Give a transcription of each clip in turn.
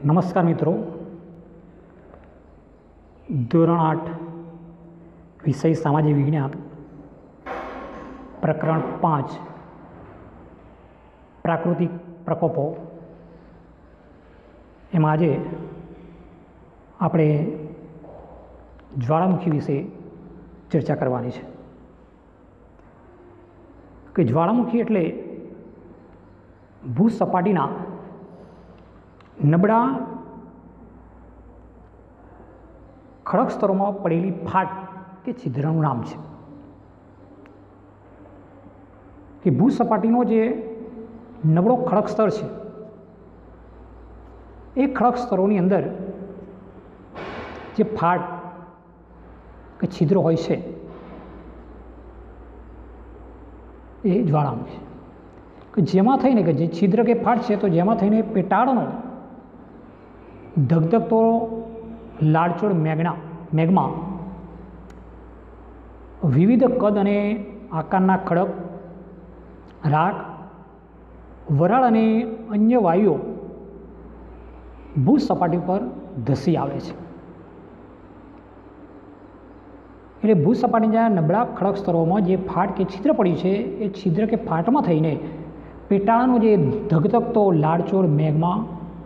नमस्कार मित्रों, धोरण 8 विषय सामाजिक विज्ञान प्रकरण 5 प्राकृतिक प्रकोपो एम आज आपणे ज्वालामुखी विषे चर्चा करवानी छे कि ज्वालामुखी एटले भूसपाटीना नबड़ा खड़क स्तरों में पड़ेली फाट के छिद्रનું नाम है कि भूसपाटीनो जे नबड़ो खड़क स्तर है ए खड़क स्तरों अंदर जे फाट के छिद्र होय छे ए ज्वालामुखी कि जेमां थईने के जे छिद्र के फाट है तो जेमां थईने पेटाळनो धगधगतो लाड़चोड़ मेघमा विविध कद अने आकारना खड़क राख वराळ अने अन्य वायुओ भूसपाटी पर धसी आवे छे। एटले भूसपाटीना नबळा खड़क स्तरों में जे फाट के छिद्र पड़ी है ए छिद्र के फाट में थईने पेटाळानो जे धगधगतो लाड़चोड़ मेघमा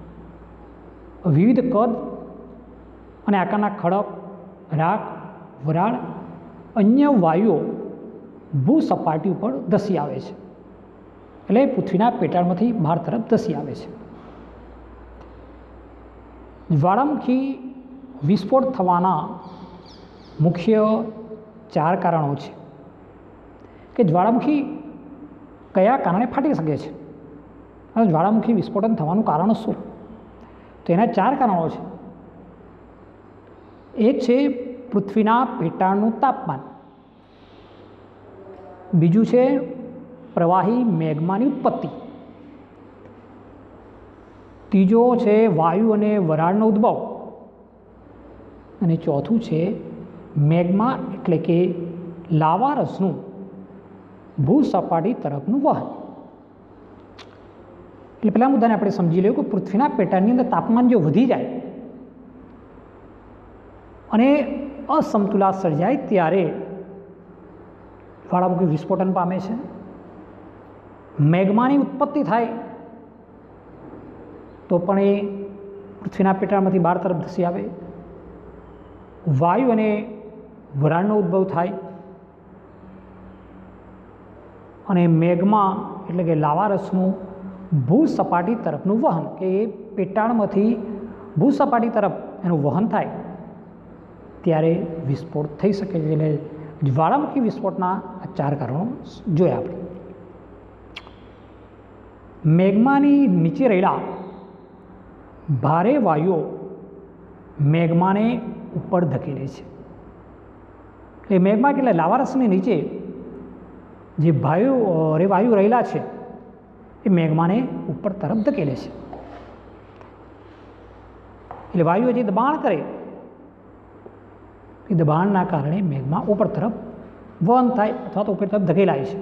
विविध कद अने आकारना खड़क राख वराळ अन्य वायुओ भूसपाटी पर धसी आवे छे एटले पृथ्वीना पेटाळमांथी बहार तरफ धसी आवे छे। ज्वालामुखी विस्फोट थवाना मुख्य 4 कारणों छे कि ज्वालामुखी कया कारणे फाटी शके छे। ज्वालामुखी विस्फोटन थवानुं कारण शुं? तो एना 4 कारणों छे। एक छे पृथ्वीना पेटाळनुं तापमान, बीजू छे प्रवाही मेघमानी उत्पत्ति, तीजो छे वायु अने वराळनो उद्भव अने चौथुं छे मेघमा एटले के लावारसनुं भूसपाटी तरफनुं वहन। એટલે પહેલા મુદ્દાને આપણે સમજી લઈએ કે પૃથ્વીના પેટાળની અંદર તાપમાન જો વધી જાય અને અસમતુલા સર્જાય ત્યારે જ્વાળામુખી વિસ્ફોટન પામે છે, મેઘમાની ઉત્પત્તિ થાય તો પણ એ પૃથ્વીના પેટાળમાંથી બહાર તરફ ધસી આવે, વાયુ અને વરાળનો ઉદ્ભવ થાય અને મેઘમા એટલે કે લાવારસનું भूसपाटी तरफनु वहन के पेटाळमांथी भूसपाटी तरफ एनु वहन थाय त्यारे विस्फोट थई शके छे। एटले ज्वालामुखी विस्फोटना आ 4 कारणों जोया आपणे। मेघमानी नीचे रहेला भारे वायुओ मेघमाने ऊपर धकेले छे। એટલે મેઘમાં કેટલા લાવારસની નીચે જે વાયુ રહેલા છે એ મેઘમાને ઉપર તરફ ધકેલે છે। એટલે વાયુએ જે દબાણ કરે એ દબાણના કારણે મેઘમાં ઉપર તરફ વહન થાય અથવા તો ઉપર તરફ ધકેલાય છે।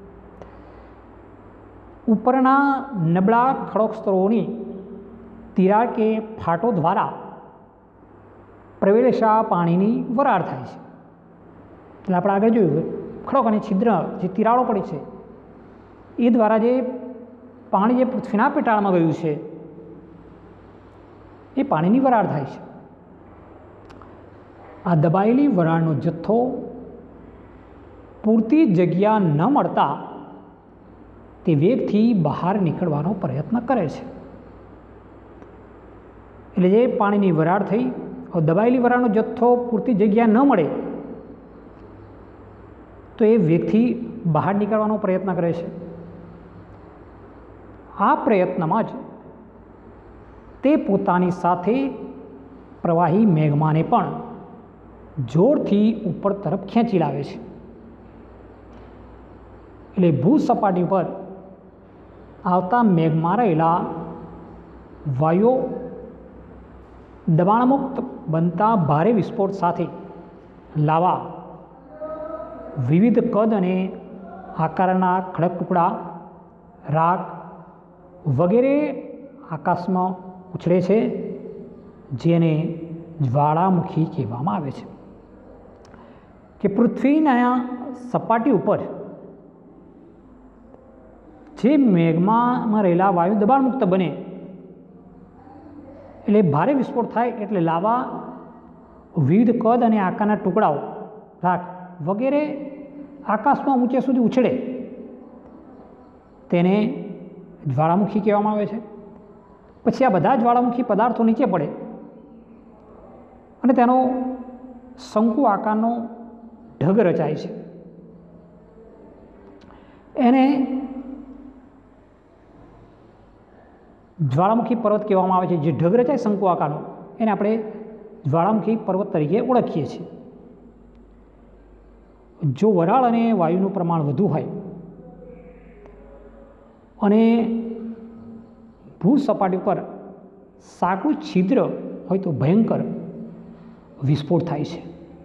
ઉપરના નબળા ખડક સ્તરોની તિરાડ કે ફાટો દ્વારા પ્રવેશા પાણીની વરાળ થાય છે। એટલે આપણે આગળ જોયું ખડક અને છિદ્ર જે તિરાડો પડી છે એ દ્વારા જે पाणी जे पृथ्वीना पेटाळमां गयुं छे ए पाणीनी वराळ थाय छे। आ दबायेली वराळनो जथ्थो पूरती जग्या न मळता ते वेगथी बहार निकळवानो प्रयत्न करे छे। एटले जे पाणीनी वराळ थई दबायेली वराळनो जथ्थो पूरती जग्या न मळे तो ए वेगथी बहार निकळवानो प्रयत्न करे छे। आ प्रयत्नमां ज ते पोतानी साथे प्रवाही मेघमाने पण जोरथी ऊपर तरफ खेंची लावे छे। એટલે ભૂસપાટી પર આવતા મેઘમાં રહેલા વાયુઓ દબાણમુક્ત બનતા ભારે વિસ્ફોટ સાથે લાવા વિવિધ કદ અને આકારના ખડક ટુકડા રાખ વગેરે આકાશમાં ઉછળે છે, જેને જ્વાળામુખી કહેવામાં આવે છે. કે પૃથ્વીના સપાટી ઉપર જે મેઘમાં રહેલા વાયુ દબાણમુક્ત બને એટલે ભારે વિસ્ફોટ થાય, એટલે લાવા વિવિધ કદ અને આકારના ટુકડાઓ રાખ વગેરે આકાશમાં ઊંચે સુધી ઉછળે, તેને જ્વાળામુખી કહેવામાં આવે છે. પછી આ બધા જ્વાળામુખી પદાર્થો નીચે પડે અને તેનો શંકુ આકારનો ઢગ રચાય છે. એને જ્વાળામુખી પર્વત કહેવામાં આવે છે. જે ઢગ રચાય શંકુ આકારનો, એને આપણે જ્વાળામુખી પર્વત તરીકે ઓળખીએ છીએ. જો વરાળ અને વાયુનું પ્રમાણ વધુ હોય અને ભૂસપાટી પર સાંકડું છિદ્ર હોય તો ભયંકર વિસ્ફોટ થાય છે.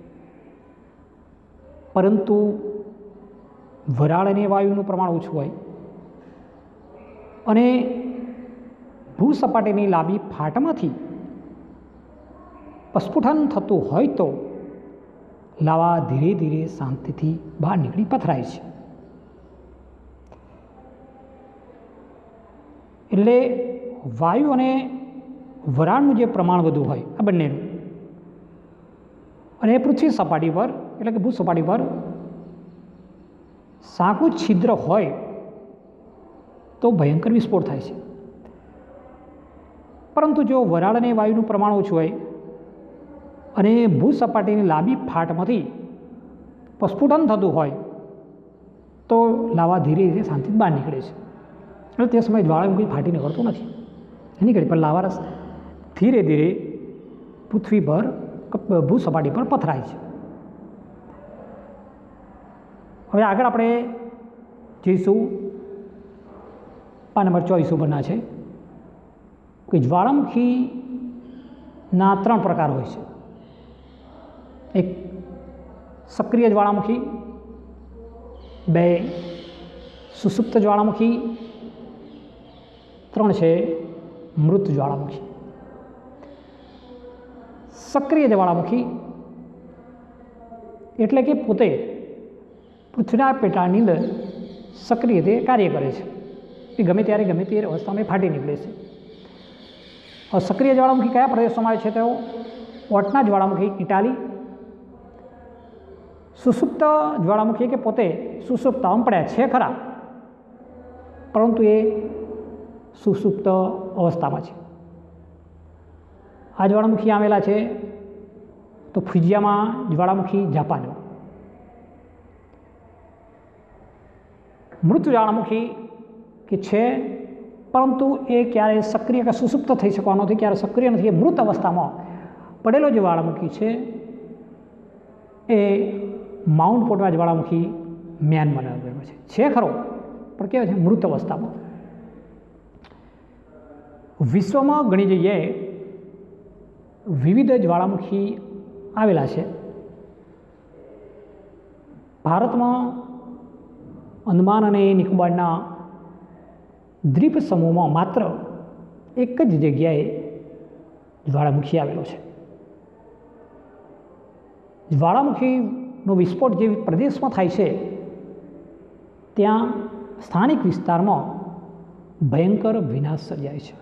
પરંતુ વરાળ અને વાયુનું પ્રમાણ ઓછું હોય અને ભૂસપાટીની લાંબી ફાટમાંથી પ્રસ્ફુટન થતું હોય તો લાવા ધીરે ધીરે શાંતિથી બહાર નીકળી પથરાય છે. એટલે વાયુ અને વરાળનું જે પ્રમાણ વધુ હોય આ બંનેનું, અને પૃથ્વી સપાટી પર એટલે કે ભૂસપાટી પર સાંકડું છિદ્ર હોય તો ભયંકર વિસ્ફોટ થાય છે. પરંતુ જો વરાળ અને વાયુનું પ્રમાણ ઓછું હોય અને ભૂસપાટીની લાંબી ફાટમાંથી પ્રસ્ફુટન થતું હોય તો લાવા ધીરે ધીરે શાંતિથી બહાર નીકળે છે. એટલે તે સમયે જ્વાળામુખી ફાટી નીકળતું નથી, નીકળે, પણ લાવા ધીરે ધીરે પૃથ્વી પર ભૂસપાટી પર પથરાય છે. હવે આગળ આપણે જઈશું પાના નંબર 24 ઉપરના છે કે જ્વાળામુખીના 3 પ્રકાર હોય છે. એક સક્રિય જ્વાળામુખી, 2 સુષુપ્ત જ્વાળામુખી, 3 છે મૃત જ્વાળામુખી. સક્રિય જ્વાળામુખી એટલે કે પોતે પૃથ્વીના પેટાળની અંદર સક્રિય રીતે કાર્ય કરે છે. એ ગમે ત્યારે ગમે તે અવસ્થામાં ફાટી નીકળે છે. સક્રિય જ્વાળામુખી કયા પ્રદેશોમાં છે? તેઓ ઓટના જ્વાળામુખી ઇટાલી, સુષુપ્ત જ્વાળામુખી કે પોતે સુષુપ્તમાં પડ્યા છે ખરા, પરંતુ એ સુષુપ્ત અવસ્થામાં છે. આ જ્વાળામુખી આવેલા છે તો ફુજિયામા જ્વાળામુખી જાપાનમાં. મૃત જ્વાળામુખી કે છે, પરંતુ એ ક્યારે સક્રિય કે સુષુપ્ત થઈ શકવાનો નથી, ક્યારે સક્રિય નથી. એ મૃત અવસ્થામાં પડેલો જ્વાળામુખી છે એ માઉન્ટ પોટવા જ્વાળામુખી મ્યાનમારમાં છે ખરો, પણ કેવો છે? મૃત અવસ્થામાં. વિશ્વમાં ઘણી જગ્યાએ વિવિધ જ્વાળામુખી આવેલા છે. ભારતમાં અંદમાન અને નિકોબારના દ્વીપ સમૂહમાં માત્ર એક જ જગ્યાએ જ્વાળામુખી આવેલો છે. જ્વાળામુખીનો વિસ્ફોટ જે પ્રદેશમાં થાય છે ત્યાં સ્થાનિક વિસ્તારમાં ભયંકર વિનાશ સર્જાય છે.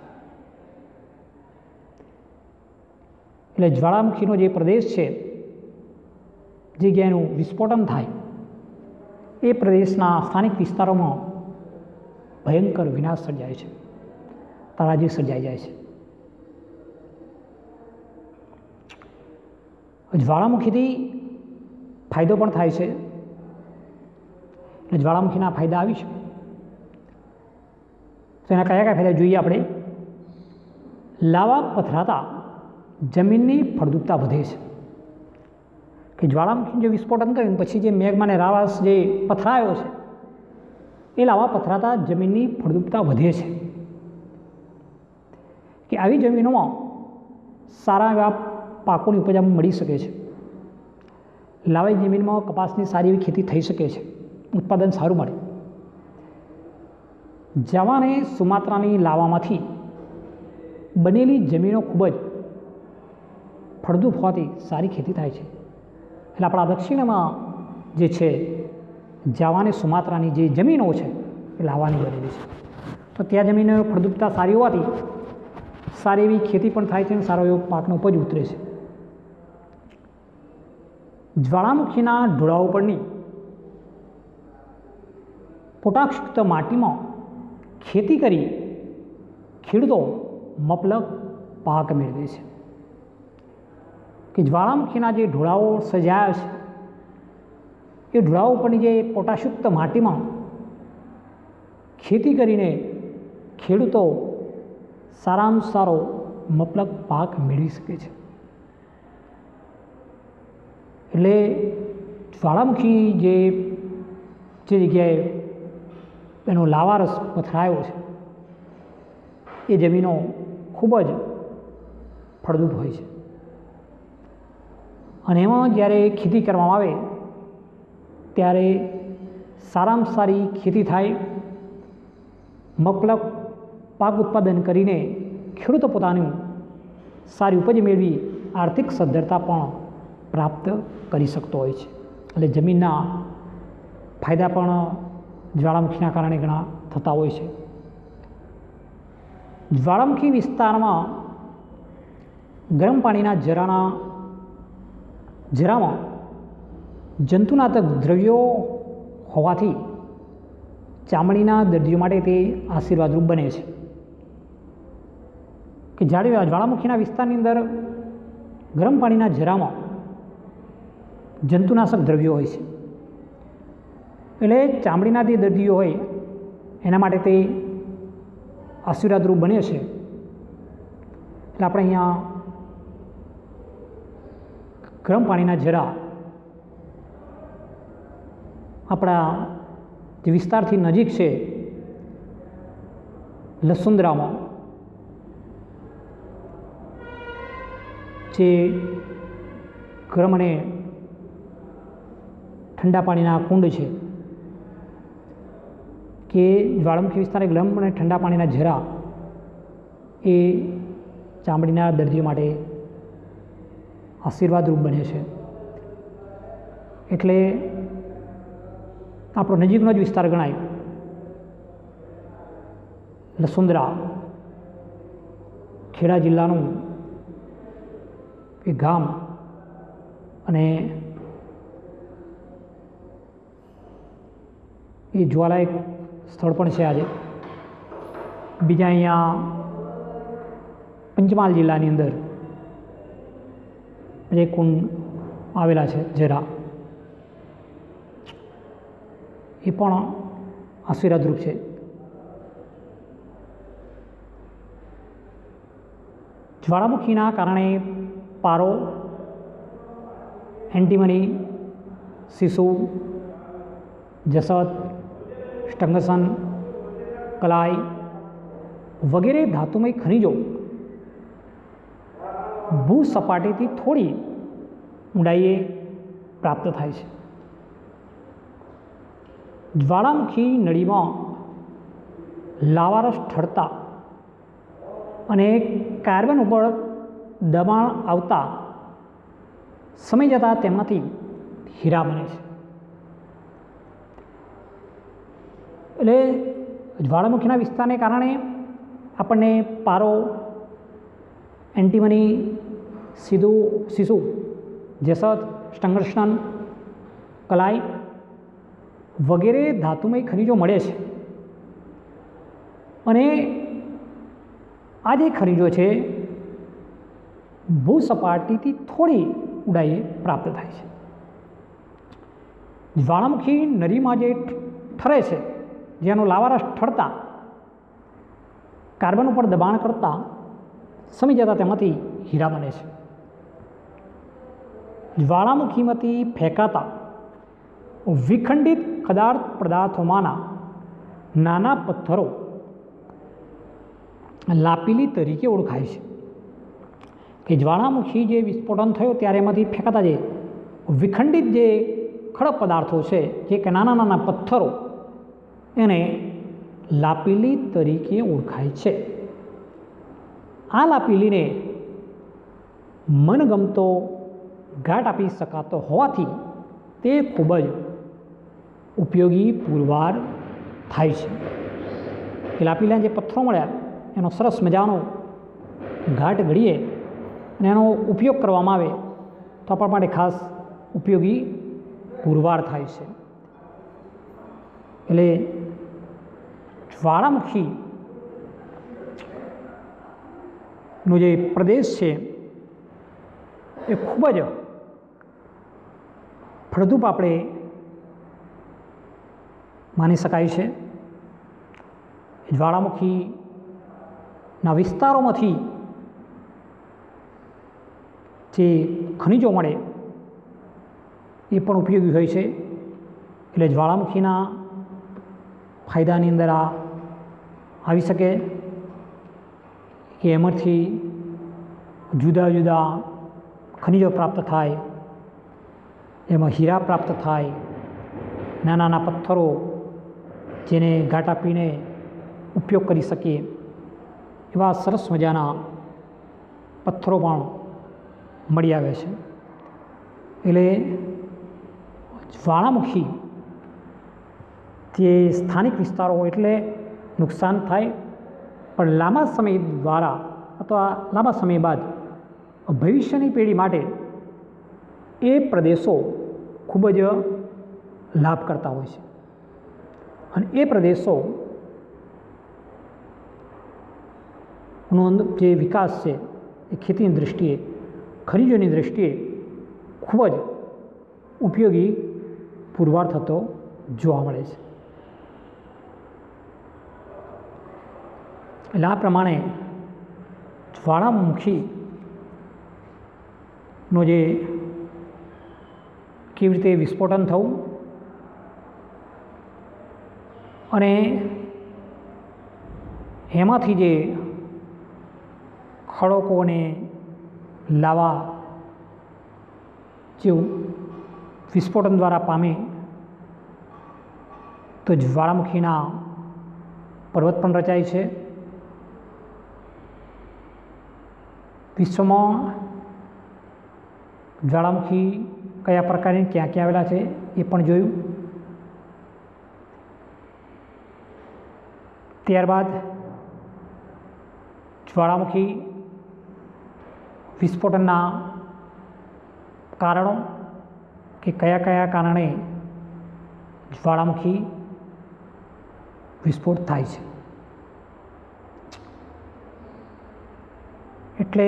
એટલે જ્વાળામુખીનો જે પ્રદેશ છે, જે જગ્યાએનું વિસ્ફોટન થાય એ પ્રદેશના સ્થાનિક વિસ્તારોમાં ભયંકર વિનાશ સર્જાય છે, તારાજી સર્જાઈ જાય છે. જ્વાળામુખીથી ફાયદો પણ થાય છે. એટલે જ્વાળામુખીના ફાયદા આવી છે તો એના કયા કયા ફાયદા જોઈએ આપણે? લાવા પથરાતા જમીનની ફળદ્રુપતા વધે છે. કે જ્વાળામુખી જે વિસ્ફોટન કર્યું પછી જે મેઘમાને રાવાસ જે પથરાયો છે એ લાવા પથરાતા જમીનની ફળદ્રુપતા વધે છે. કે આવી જમીનોમાં સારા એવા પાકોની ઉપજ મળી શકે છે. લાવાઈ જમીનમાં કપાસની સારી એવી ખેતી થઈ શકે છે, ઉત્પાદન સારું મળે. જાવા અને સુમાત્રાની લાવામાંથી બનેલી જમીનો ખૂબ જ ફળદ્રુપ હોવાથી સારી ખેતી થાય છે. એટલે આપણા દક્ષિણમાં જે છે જાવા અને સુમાત્રાની જે જમીનો છે એ લાવાની બનેલી છે. તો ત્યાં જમીનની ફળદ્રુપતા સારી હોવાથી સારી એવી ખેતી પણ થાય છે અને સારો એવો પાકનો ઉપજ ઉતરે છે. જ્વાળામુખીના ઢોળાવ પરની પોટાશયુક્ત માટીમાં ખેતી કરી ખેડૂતો મબલક પાક મેળવે છે. કે જ્વાળામુખીના જે ઢોળાવો સર્જાયા છે એ ઢોળાવો પરની જે પોટાશયુક્ત માટીમાં ખેતી કરીને ખેડૂતો સારામાં સારો મબલક પાક મેળવી શકે છે. એટલે જ્વાળામુખી જે જગ્યાએ એનો લાવારસ પથરાયો છે એ જમીનો ખૂબ જ ફળદ્રુપ હોય છે અને એમાં જ્યારે ખેતી કરવામાં આવે ત્યારે સારામાં સારી ખેતી થાય, મબલક પાક ઉત્પાદન કરીને ખેડૂતો પોતાનું સારી ઉપજ મેળવી આર્થિક સદ્ધરતા પણ પ્રાપ્ત કરી શકતો હોય છે. એટલે જમીનના ફાયદા પણ જ્વાળામુખીના કારણે ઘણા થતા હોય છે. જ્વાળામુખી વિસ્તારમાં ગરમ પાણીના જરામાં જંતુનાશક દ્રવ્યો હોવાથી ચામડીના દર્દીઓ માટે તે આશીર્વાદરૂપ બને છે. કે જ્યારે જ્વાળામુખીના વિસ્તારની અંદર ગરમ પાણીના જરામાં જંતુનાશક દ્રવ્યો હોય છે એટલે ચામડીના જે દર્દીઓ હોય એના માટે તે આશીર્વાદરૂપ બને છે. એટલે આપણે અહીંયા ગરમ પાણીના જરા આપણા જે વિસ્તારથી નજીક છે લસુંદરામાં જે ગરમ અને ઠંડા પાણીના કુંડ છે કે જ્વાળામુખી વિસ્તારે ગરમ અને ઠંડા પાણીના ઝરા એ ચામડીના દર્દીઓ માટે આશીર્વાદરૂપ બને છે. એટલે આપણો નજીકનો જ વિસ્તાર ગણાય લસુંદરા, ખેડા જિલ્લાનું એ ગામ અને એ જોવાલાયક સ્થળ પણ છે. આજે બીજા અહીંયા પંચમહાલ જિલ્લાની અંદર જે કુંડ આવેલા છે જરા એ પણ આશીર્વાદરૂપ છે. જ્વાળામુખીના કારણે પારો, એન્ટીમની, શીશુ, જસત, સ્ટંગસન, કલાઈ વગેરે ધાતુમય ખનિજો ભૂસપાટીથી થોડી ઊંડાઈએ પ્રાપ્ત થાય છે. જ્વાળામુખી નળીમાં લાવારસ ઠરતા અને કાર્બન ઉપર દબાણ આવતા સમય જતાં તેમાંથી હીરા બને છે. એટલે જ્વાળામુખીના વિસ્તારને કારણે આપણને પારો, એન્ટીમની, શીશુ, જસત, સ્ટંગર્શન, કલાઈ વગેરે ધાતુમય ખનિજો મળે છે અને આ જે ખનિજો છે ભૂસપાટીથી થોડી ઊંડાઈએ પ્રાપ્ત થાય છે. જ્વાળામુખી નળીમાં જે ઠરે છે જેનો લાવારસ ઠરતા કાર્બન ઉપર દબાણ કરતા સમય જતાં તેમાંથી હીરા બને છે. જ્વાળામુખીમાંથી ફેંકાતા વિખંડિત પદાર્થોમાંના નાના પથ્થરો લાપીલી તરીકે ઓળખાય છે. કે જ્વાળામુખી જે વિસ્ફોટન થયો ત્યારે એમાંથી ફેંકાતા જે વિખંડિત જે ખડક પદાર્થો છે જે કે નાના નાના પથ્થરો એને લાપીલી તરીકે ઓળખાય છે. આ લાપીલીને મનગમતો ઘાટ આપી શકાતો હોવાથી તે ખૂબ જ ઉપયોગી પુરવાર થાય છે. કે લાપીલાના જે પથ્થરો મળ્યા એનો સરસ મજાનો ઘાટ ઘડીએ અને એનો ઉપયોગ કરવામાં આવે તો આપણા માટે ખાસ ઉપયોગી પુરવાર થાય છે. એટલે જ્વાળામુખીનો જે પ્રદેશ છે એ ખૂબ જ ફળદ્રુપ આપણે માની શકાય છે. જ્વાળામુખીના વિસ્તારોમાંથી જે ખનિજો મળે એ પણ ઉપયોગી હોય છે. એટલે જ્વાળામુખીના ફાયદાની અંદર આ આવી શકે કે એમાંથી જુદા જુદા ખનિજો પ્રાપ્ત થાય, એમાં હીરા પ્રાપ્ત થાય, નાના નાના પથ્થરો જેને ઘાટ આપીને ઉપયોગ કરી શકીએ એવા સરસ મજાના પથ્થરો પણ મળી આવે છે. એટલે જ્વાળામુખી જે સ્થાનિક વિસ્તારો હોય એટલે નુકસાન થાય, પણ લાંબા સમય દ્વારા અથવા લાંબા સમય બાદ ભવિષ્યની પેઢી માટે એ પ્રદેશો ખૂબ જ લાભ કરતા હોય છે. અને એ પ્રદેશોનો જે વિકાસ છે એ ખેતીની દૃષ્ટિએ, ખનિજોની દૃષ્ટિએ ખૂબ જ ઉપયોગી પુરવાર થતો જોવા મળે છે. એટલે આ પ્રમાણે જ્વાળામુખીનો જે કેવી રીતે વિસ્ફોટન થવું અને એમાંથી જે ખડકો અને લાવા જેવું વિસ્ફોટન દ્વારા પામે તો જ્વાળામુખીના પર્વત પણ રચાય છે. વિશ્વમાં જ્વાળામુખી કયા પ્રકારની ક્યાં ક્યાં આવેલા છે એ પણ જોયું. ત્યારબાદ જ્વાળામુખી વિસ્ફોટનના કારણો કે કયા કયા કારણે જ્વાળામુખી વિસ્ફોટ થાય છે. એટલે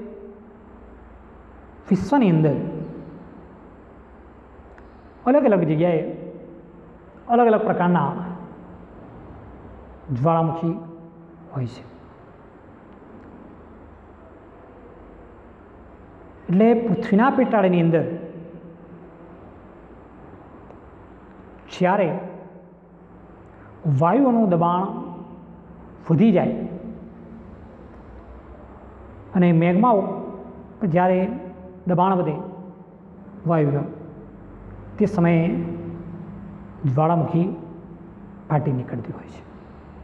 વિશ્વની અંદર અલગ અલગ જગ્યાએ અલગ અલગ પ્રકારના જ્વાળામુખી હોય છે. એટલે પૃથ્વીના પેટાળની અંદર જ્યારે વાયુઓનું દબાણ વધી જાય અને મેગ્મા જ્યારે દબાણ વધે વાયુનું તે સમયે જ્વાળામુખી ફાટી નીકળતી હોય છે.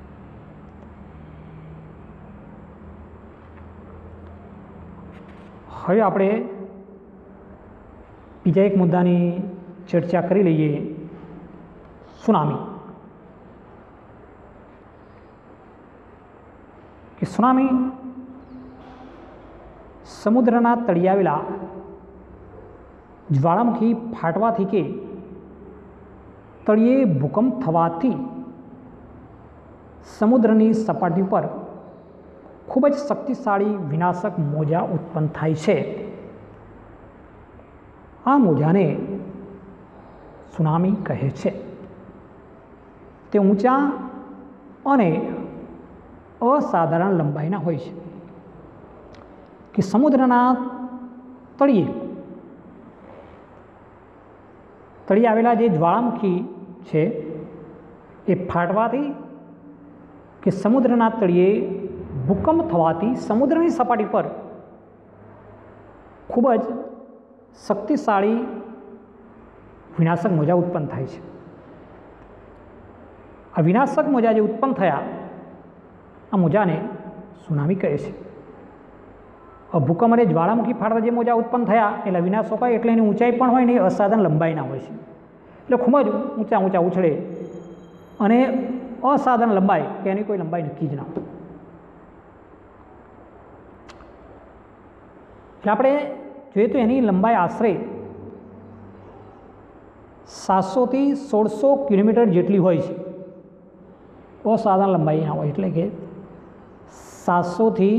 હવે આપણે બીજા એક મુદ્દાની ચર્ચા કરી લઈએ, સુનામી. કે સુનામી સમુદ્રના તળિયે આવેલા જ્વાળામુખી ફાટવાથી કે તળિયે ભૂકંપ થવાથી સમુદ્રની સપાટી પર ખૂબ જ શક્તિશાળી વિનાશક મોજા ઉત્પન્ન થાય છે. આ મોજાને સુનામી કહે છે. તે ઊંચા અને અસાધારણ લંબાઈના હોય છે. કે સમુદ્રના તળિયે આવેલા જે જ્વાળામુખી છે એ ફાટવાથી કે સમુદ્રના તળિયે ભૂકંપ થવાથી સમુદ્રની સપાટી પર ખૂબ જ શક્તિશાળી વિનાશક મોજા ઉત્પન્ન થાય છે. આ વિનાશક મોજા જે ઉત્પન્ન થયા આ મોજાને સુનામી કહે છે. ભૂકંપ અને જ્વાળામુખી ફાટતા જે મોજા ઉત્પન્ન થયા એટલે વિનાશોકાય એટલે એની ઊંચાઈ પણ હોય ને એ અસાધારણ લંબાઈના હોય છે, એટલે ખૂબ જ ઊંચા ઊંચા ઉછળે અને અસાધારણ લંબાઈ કે એની કોઈ લંબાઈ નક્કી જ ના હોય. એટલે આપણે જોઈએ તો એની લંબાઈ આશરે 700 થી 1600 કિલોમીટર જેટલી હોય છે. અસાધારણ લંબાઈ ના હોય એટલે કે 700 થી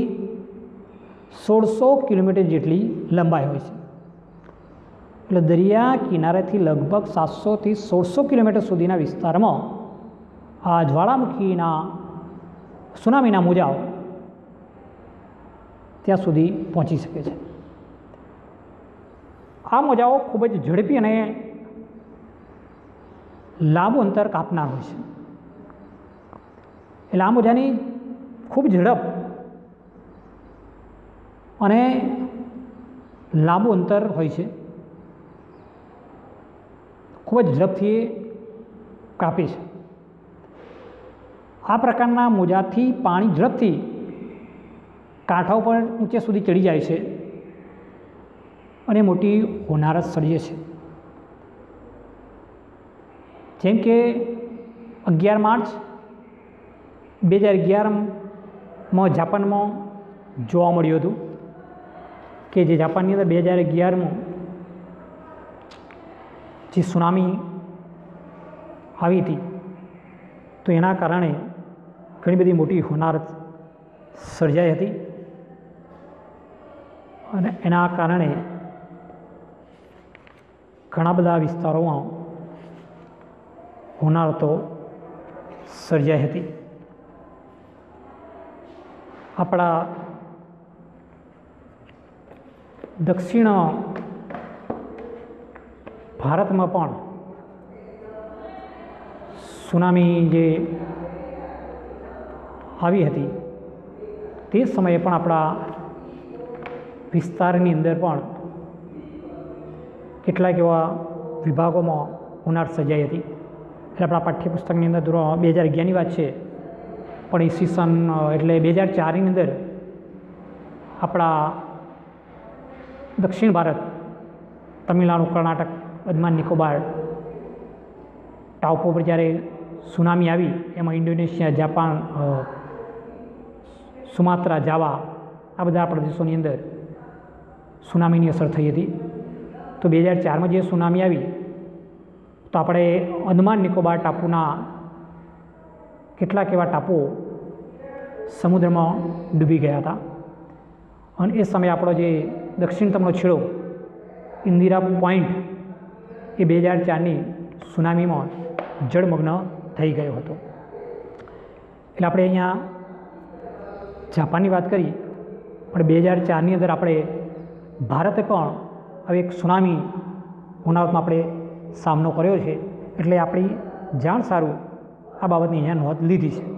1600 કિલોમીટર જેટલી લંબાઈ હોય છે. એટલે દરિયા કિનારેથી લગભગ 700 થી 1600 કિલોમીટર સુધીના વિસ્તારમાં આ જ્વાળામુખીના સુનામીના મોજાઓ ત્યાં સુધી પહોંચી શકે છે. આ મોજાઓ ખૂબ જ ઝડપી અને લાંબુ અંતર કાપનાર હોય છે. એટલે આ મોજાની ખૂબ ઝડપ અને લાંબુ અંતર હોય છે, ખૂબ જ ઝડપથી કાપે છે. આ પ્રકારના મોજાથી પાણી ઝડપથી કાંઠા ઉપર ઊંચે સુધી ચડી જાય છે અને મોટી હોનારત સર્જે છે. જેમ કે 11 માર્ચ 2011માં જાપાનમાં જોવા મળ્યું હતું કે જે જાપાનની અંદર 2011માં જે સુનામી આવી હતી તો એના કારણે ઘણી બધી મોટી હોનારત સર્જાઈ હતી અને એના કારણે ઘણા બધા વિસ્તારોમાં હોનારતો સર્જાઈ હતી. આપણા દક્ષિણ ભારતમાં પણ સુનામી જે આવી હતી તે સમયે પણ આપણા વિસ્તારની અંદર પણ કેટલાક એવા વિભાગોમાં હોનારત સર્જાઈ હતી. એટલે આપણા પાઠ્યપુસ્તકની અંદર ધોરણ 2011ની વાત છે, પણ ઈસવીસન એટલે 2004ની અંદર આપણા દક્ષિણ ભારત તમિલનાડુ, કર્ણાટક, અંદમાન નિકોબાર ટાપુ પર જ્યારે સુનામી આવી એમાં ઇન્ડોનેશિયા, જાપાન, સુમાત્રા, જાવા આ બધા પ્રદેશોની અંદર સુનામીની અસર થઈ હતી. તો 2004માં જે સુનામી આવી તો આપણે અંદમાન નિકોબાર ટાપુના કેટલાક એવા ટાપુઓ સમુદ્રમાં ડૂબી ગયા હતા અને એ સમયે આપણો જે દક્ષિણતમનો છેડો ઇન્દિરા પોઈન્ટ એ 2004ની સુનામીમાં જળમગ્ન થઈ ગયો હતો. એટલે આપણે અહીંયા જાપાનની વાત કરી, પણ 2004ની અંદર આપણે ભારતે પણ હવે એક સુનામી હોનારતનો આપણે સામનો કર્યો છે. એટલે આપણી જાણ સારું આ બાબતની અહીંયા નોંધ લીધી છે.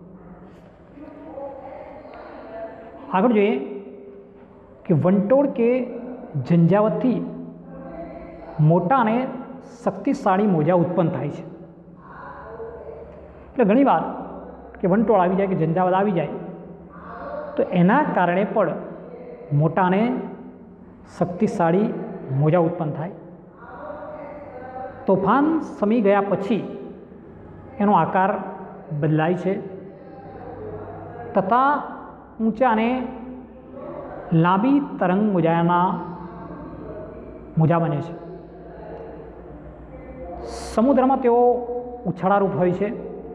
આગળ જોઈએ કે વંટોળ કે ઝંઝાવતથી મોટા અને શક્તિશાળી મોજા ઉત્પન્ન થાય છે. એટલે ઘણીવાર કે વંટોળ આવી જાય કે ઝંઝાવત આવી જાય તો એના કારણે પણ મોટા અને શક્તિશાળી મોજા ઉત્પન્ન થાય. તોફાન શમી ગયા પછી એનો આકાર બદલાય છે તથા ઊંચા અને લાંબી તરંગ મોજા બને છે. સમુદ્રમાં તેઓ ઉછાળારૂપ હોય છે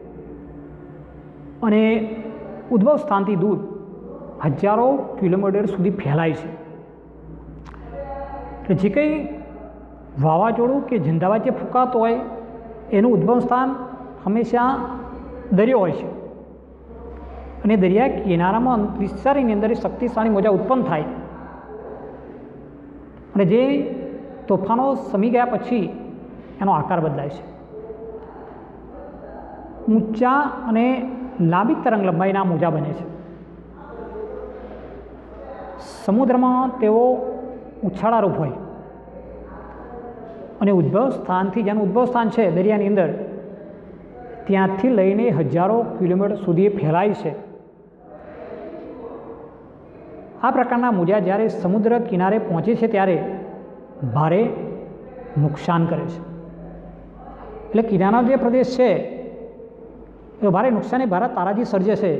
અને ઉદ્ભવ સ્થાનથી દૂર હજારો કિલોમીટર સુધી ફેલાય છે. એટલે જે કંઈ વાવાઝોડું કે ઝંઝાવાત જે ફૂંકાતો હોય એનું ઉદ્ભવ સ્થાન હંમેશા દરિયો હોય છે અને દરિયા કિનારામાં વિસ્તારની અંદર શક્તિશાળી મોજા ઉત્પન્ન થાય અને જે તોફાનો શમી ગયા પછી એનો આકાર બદલાય છે. ઊંચા અને લાંબી તરંગ લંબાઈના મોજા બને છે. સમુદ્રમાં તેઓ ઉછાળારૂપ હોય અને ઉદ્ભવ સ્થાનથી જેનું ઉદ્ભવ સ્થાન છે દરિયાની અંદર ત્યાંથી લઈને હજારો કિલોમીટર સુધી ફેલાય છે. આ પ્રકારના મોજા જ્યારે સમુદ્ર કિનારે પહોંચે છે ત્યારે ભારે નુકસાન કરે છે. એટલે કિનારાનો જે પ્રદેશ છે એ ભારે નુકસાની ભારે તારાજી સર્જે છે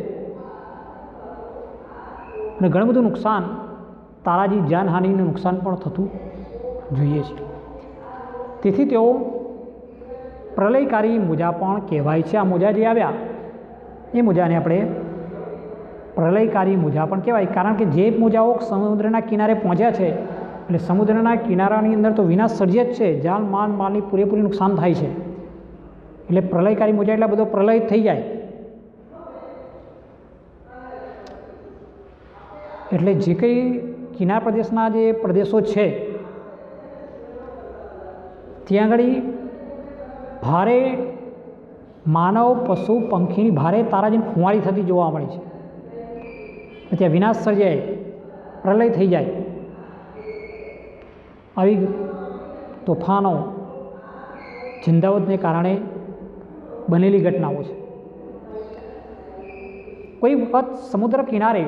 અને ઘણું બધું નુકસાન, તારાજી જાનહાનિનું નુકસાન પણ થતું જોઈએ છે. તેથી તેઓ પ્રલયકારી મોજા પણ કહેવાય છે. આ મોજા જે આવ્યા એ મોજાને આપણે પ્રલયકારી મોજા પણ કહેવાય, કારણ કે જે મોજાઓ સમુદ્રના કિનારે પહોંચ્યા છે એટલે સમુદ્રના કિનારાની અંદર તો વિનાશ સર્જે જ છે, જાન માલ માલની પૂરેપૂરી નુકસાન થાય છે. એટલે પ્રલયકારી મોજા એટલે બધો પ્રલય થઈ જાય. એટલે જે કંઈ કિનાર પ્રદેશના જે પ્રદેશો છે ત્યાં આગળ ભારે માનવ, પશુ, પંખીની ભારે તારાજીની ખુમારી થતી જોવા મળે છે. ત્યાં વિનાશ સર્જાય, પ્રલય થઈ જાય. આવી તોફાનો ઝંઝાવતને કારણે બનેલી ઘટનાઓ છે. કોઈ વખત સમુદ્ર કિનારે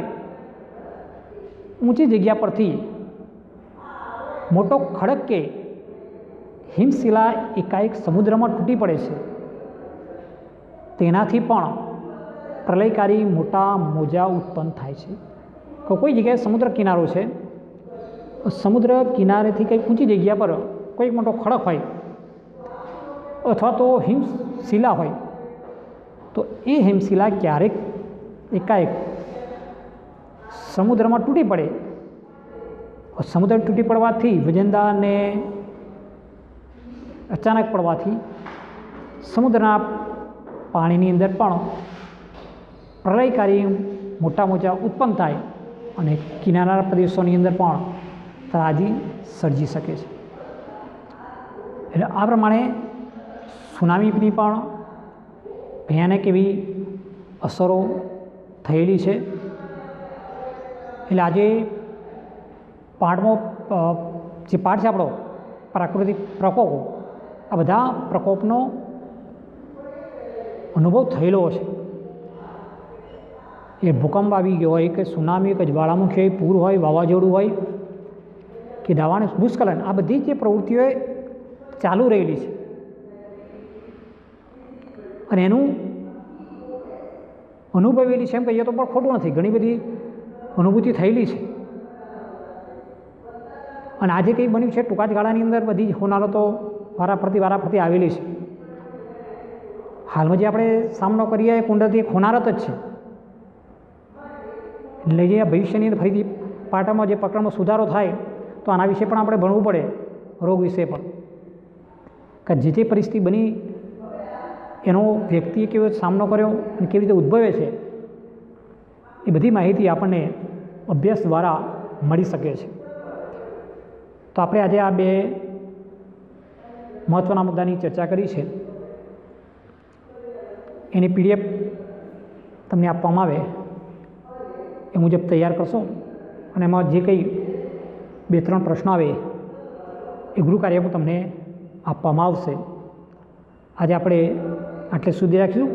ઊંચી જગ્યા પરથી મોટો ખડક કે હિમશિલા એકાએક સમુદ્રમાં તૂટી પડે છે. તેનાથી પણ પ્રલયકારી મોટા મોજા ઉત્પન્ન થાય છે. કોઈ જગ્યાએ સમુદ્ર કિનારો છે, સમુદ્ર કિનારેથી કંઈક ઊંચી જગ્યા પર કોઈક મોટો ખડક હોય અથવા તો હિમશિલા હોય તો એ હિમશિલા ક્યારેક એકાએક સમુદ્રમાં તૂટી પડે. સમુદ્ર તૂટી પડવાથી વજનદારને અચાનક પડવાથી સમુદ્રના પાણીની અંદર પણ પ્રલયકારી મોટા મોજા ઉત્પન્ન થાય અને કિનારા પ્રદેશોની અંદર પણ તારાજી સર્જી શકે છે. એટલે આ પ્રમાણે સુનામીની પણ ભયાનક એવી અસરો થયેલી છે. એટલે આજે જે પાઠ છે આપણો પ્રાકૃતિક પ્રકોપો, આ બધા પ્રકોપનો અનુભવ થયેલો છે. એ ભૂકંપ આવી ગયો હોય કે સુનામી કે જ્વાળામુખી હોય, પૂર હોય, વાવાઝોડું હોય કે દાવાનળ, ભૂસ્ખલન, આ બધી જે પ્રવૃત્તિઓ ચાલુ રહેલી છે અને એનું અનુભવેલી છે એમ કહીએ તો પણ ખોટું નથી. ઘણી બધી અનુભૂતિ થયેલી છે. અને આજે કંઈ બન્યું છે ટૂંકા જ ગાળાની અંદર બધી હોનારતો વારાફરતી આવેલી છે. હાલમાં જે આપણે સામનો કરીએ એ કુદરતી એક હોનારત જ છે. એટલે જે ભવિષ્યની અંદર ફરીથી પાટામાં જે પ્રકરણમાં સુધારો થાય તો આના વિશે પણ આપણે ભણવું પડે, રોગ વિશે પણ, કે જે તે પરિસ્થિતિ બની એનો વ્યક્તિએ કેવો સામનો કર્યો અને કેવી રીતે ઉદ્ભવે છે એ બધી માહિતી આપણને અભ્યાસ દ્વારા મળી શકે છે. તો આપણે આજે આ બે મહત્ત્વના મુદ્દાની ચર્ચા કરી છે. એની પીડીએફ તમને આપવામાં આવે એ મુજબ તૈયાર કરશો અને એમાં જે કંઈ 2-3 પ્રશ્નો આવે એ ગૃહ કાર્યમાં તમને આપવામાં આવશે. આજે આપણે આટલે સુધી રાખીશું.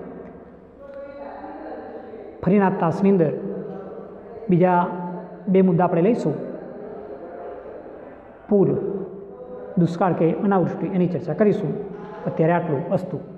ફરીના તાસની અંદર બીજા 2 મુદ્દા આપણે લઈશું. પૂર, દુષ્કાળ કે અનાવૃષ્ટિ, એની ચર્ચા કરીશું. અત્યારે આટલું. અસ્તુ.